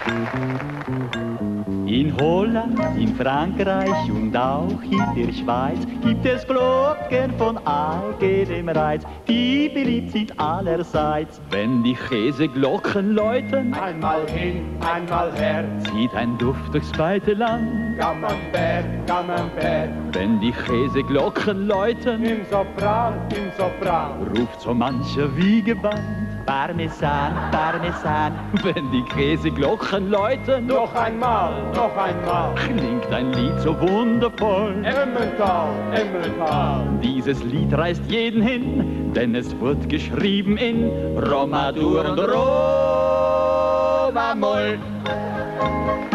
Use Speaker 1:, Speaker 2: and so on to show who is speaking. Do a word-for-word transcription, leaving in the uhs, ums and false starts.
Speaker 1: In Holland, in Frankreich und auch in der Schweiz gibt es Glocken von allgemeinem Reiz, die beliebt sind allerseits. Wenn die Käseglocken läuten,
Speaker 2: Einmal hin, einmal her,
Speaker 1: zieht ein Duft durchs weite Land.
Speaker 2: Camembert, Camembert.
Speaker 1: Wenn die Käseglocken läuten,
Speaker 2: Im Sopran, im Sopran.
Speaker 1: ruft so mancher wie gebannt: Parmesan, Parmesan. Wenn die Käseglocken läuten,
Speaker 2: Noch einmal, noch einmal.
Speaker 1: klingt ein Lied so wundervoll.
Speaker 2: Emmental, Emmental.
Speaker 1: Dieses Lied reißt jeden hin, denn es wird geschrieben in Roma-Dur und Roma-Moll.